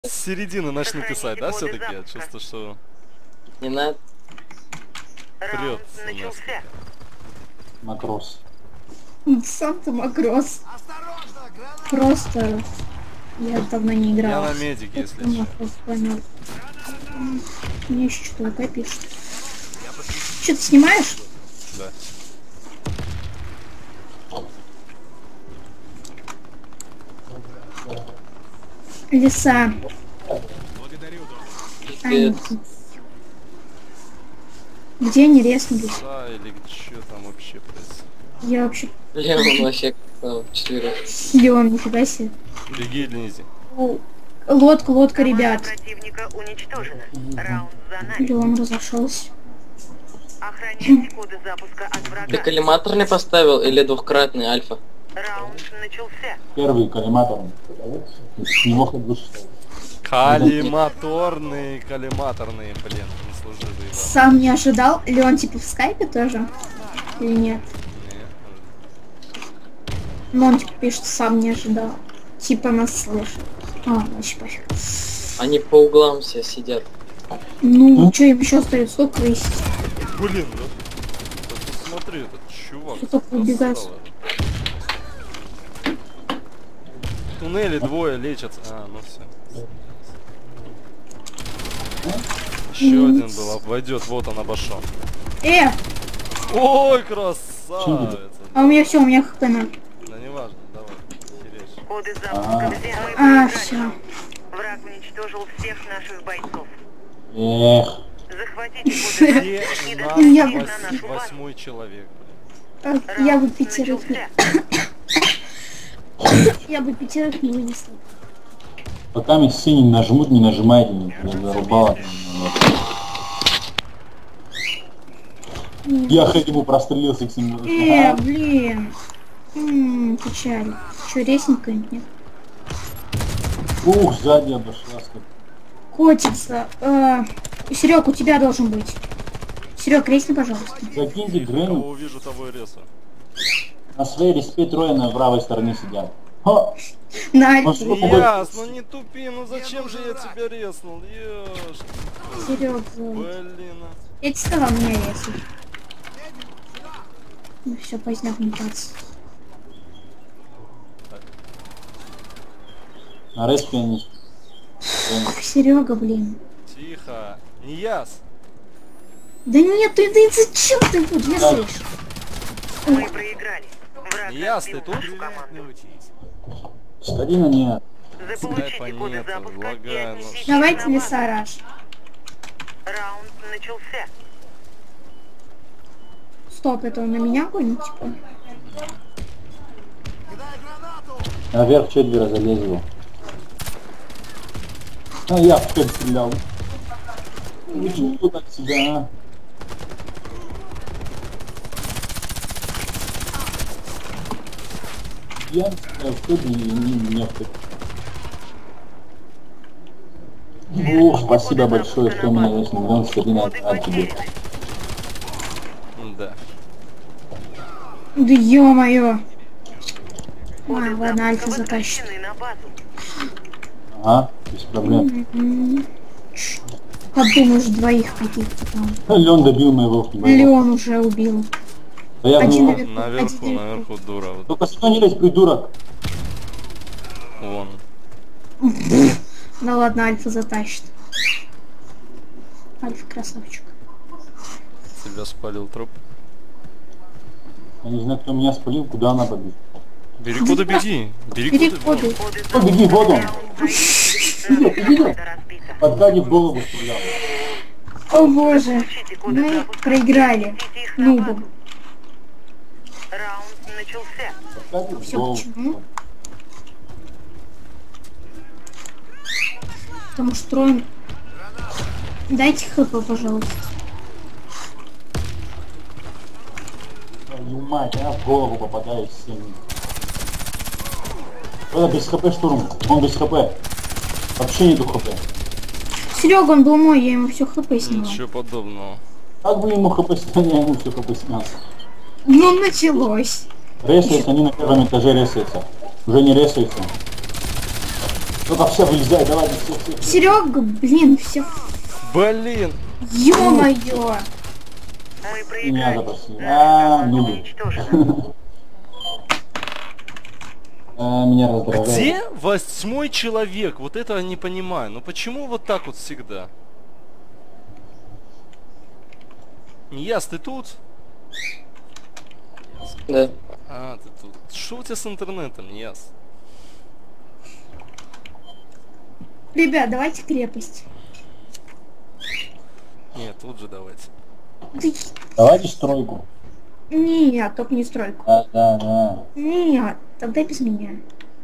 С середины начну писать, да, все-таки? Я чувствую, что Не надо. прет у нас. Макрос. Сам ты Макрос. Просто я давно не играл. Я на медике, если что. Понял. Мне еще что-то опять пишет. Что ты снимаешь? Да. Леса. Пипец. Где они резнулись? Да, или что там вообще происходит? Я вообще... Леон вообще как 4. Леон, нифига себе. Беги, Лизи. Лодка, ребят. Противника уничтожена. Раунд за нами. Леон разошелся. Охраняйте коды запуска от Ты врага. коллиматорный поставил или двухкратный альфа? Раунд начался. Первый коллиматор. С него хоть лучше. Коллиматорные, коллиматорные, блин, не служили его. Сам не ожидал. Леон типа в скайпе тоже? Или нет? Ну он типа пишет, сам не ожидал. Типа нас слышит. Вообще пофиг. Они по углам все сидят. Ну, что им еще остается? Сколько весить? Блин, да? Ты посмотри, этот чувак. Что такое убегает? красава. В туннеле двое лечатся. Ну все. Еще один был, обойдет, вот он обошел. Ой, красавец! А у меня все, у меня хп на. Да не важно, давай, херечь. Коды запуска взяты. Мы проиграли. Все. Враг уничтожил всех наших бойцов. Эх. Захватите коды Где запуска у и Я- нас доставьте их на нашу базу. 8-й человек, блин? Я бы Раунд пятерых. начался. Я бы пятерых не вынесла. Пока мне синий нажмут, не нажимайте, не зарубало. Я хоть ему прострелился к синему. Блин. Печаль. Че, резника нет? Ух, сзади обошлась. Котится. Серег, у тебя должен быть. Серег, ресни, пожалуйста. Закиньте Кого Грену. увижу, того и резу. На своей респе трое на правой стороне сидят. Ха! На, Ну что, Яс, ну не тупи, ну зачем же я тебя резнул? Ёж. Серег, Блин. я тебе сказал, меня резать. Ну все, поздняк мутаться. На респе они. Серега, блин. Тихо. Не яс. Да нет, ты зачем ты тут вешаешь? Мы проиграли. Враг Яс, ты разбил тут? нашу команду. Стадина нет. Заполучите Снайпа коды нету, запуска и лагаю, ну. отнесите их Давайте на базу. лесараж. Раунд начался. Стоп, это он на меня гонит, типа? Наверх четверо залезло. А я в пять стрелял. Ну чего так себя, а? Я в пять не в пять. Ох, спасибо большое, что меня есть миллион стабильно от тебе. Да. Да ё-моё. Коды Ладно, Альфа запуска затащит. возвращены на базу. Ага, без проблем. Подумаешь, двоих каких-то там. Леон добил моего. Леон уже убил. Да я Один в него. Наверху, наверху дура. Вот. Только что не лезь, придурок. Вон. Ну ладно, Альфа затащит. Альфа красавчик. Тебя спалил труп. Я не знаю, кто меня спалил, куда она побежит. Бери коды, беги. Бери коды. Переходы. Коды О, беги в воду. Наша команда разбита. Подгади в голову стрелял. О боже, Заполучите коды мы запуска и проиграли. отнесите их на базу. Нубом. Раунд начался. Подгади в Всё голову. почему? Потому что строим. Дайте хп, пожалуйста. Твою мать, я в голову попадаю всем. Это без хп штурм. Он без хп. Вообще нету хп. Серега, он был мой, я ему все хп сняла. Ничего подобного. Как бы ему хп снял, я ему все хп снял. Ну началось. Ресаются, они на первом этаже ресаются. Уже не ресаются. Ну-ка, все, вылезай, давай, все. Серега, блин, все. Блин. Ё-моё. Мы Меня проиграли. запросили. Наша Ну команда уничтожена. Меня раздражает. Где 8-й человек? Вот это я не понимаю. Ну почему вот так вот всегда? Нияс, ты тут? Да. А, ты тут. Что у тебя с интернетом, Нияс? Ребят, давайте крепость. Нет, тут же давайте. Ты... Давайте стройку. Нет, только не стройку. Да. Нет, тогда без меня.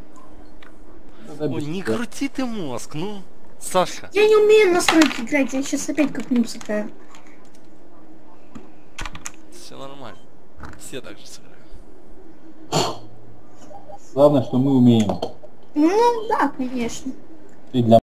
Ой, не крути ты мозг, ну. Сашка. Я не умею на стройке играть, я сейчас опять как нуб сыграю. Все нормально. Все так же сыграют. Главное, что мы умеем. Ну да, конечно. И для